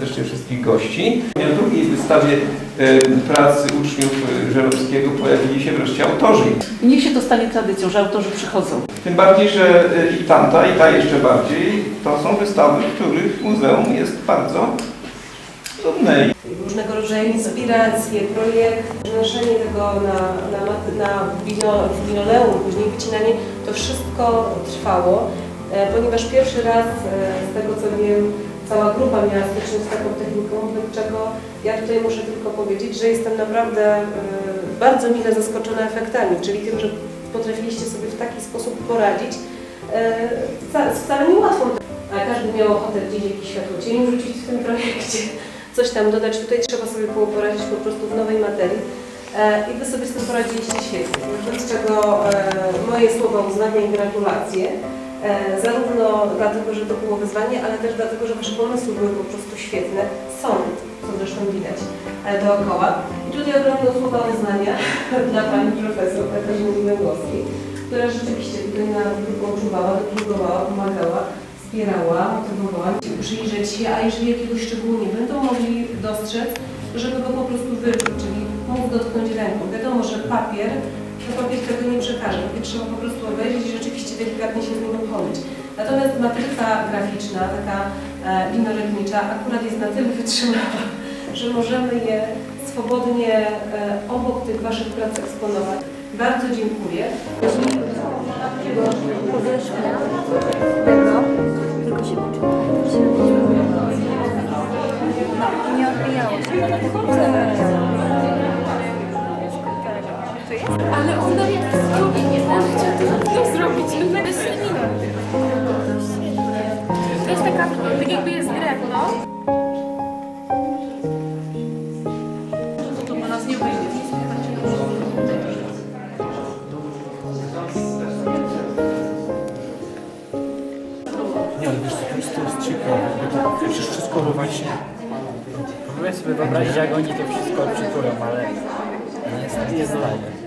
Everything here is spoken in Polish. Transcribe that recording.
serdecznie wszystkich gości. Na drugiej wystawie pracy uczniów Żeromskiego pojawili się wreszcie autorzy. I niech się to stanie tradycją, że autorzy przychodzą. Tym bardziej, że i tamta, i ta jeszcze bardziej, to są wystawy, w których muzeum jest bardzo dumne. Różnego rodzaju inspiracje, projekt, przenoszenie tego na linoleum, później wycinanie, to wszystko trwało, ponieważ pierwszy raz, z tego co wiem, cała grupa miała styczność z taką techniką, do czego ja tutaj muszę tylko powiedzieć, że jestem naprawdę bardzo mile zaskoczona efektami, czyli tym, że potrafiliście sobie w taki sposób poradzić. Wcale nie łatwo, a każdy miał ochotę gdzieś jakiś światłocień wrzucić w tym projekcie, coś tam dodać. Tutaj trzeba sobie było poradzić po prostu w nowej materii i Wy sobie z tym poradziliście świetnie. Z czego moje słowa uznania i gratulacje. Zarówno dlatego, że to było wyzwanie, ale też dlatego, że Wasze pomysły były po prostu świetne. Są, co zresztą widać dookoła. I tutaj ogromne słowa uznania dla Pani Profesor Katarzyny Miłęgowskiej, która rzeczywiście tutaj na grupą czuwała, dopingowała, pomagała, wspierała, motywowała. Przyjrzeć się, a jeżeli jakiegoś szczegółu nie będą mogli dostrzec, żeby go po prostu wyrzucić, czyli mógł dotknąć ręką. Wiadomo, że papier tego nie przekaże. Papier trzeba po prostu obejrzeć i rzeczywiście delikatnie się z nim obchodzić. Natomiast matryca graficzna, taka linoletnicza, akurat jest na tyle wytrzymała, że możemy je swobodnie obok tych Waszych prac eksponować. Bardzo dziękuję. Tylko się poczuło. No, nie odbijało się. Ale on nam jest zrobić, on chciał to zrobić. To jest taka, tak jakby jest drewno. To po nas nie wyjdzie. Nie, ale wiesz co, to jest ciekawe, bo to musisz wszystko właśnie... Próbuję sobie wyobrazić, jak oni to wszystko odczytują, ale niestety nie zdaję.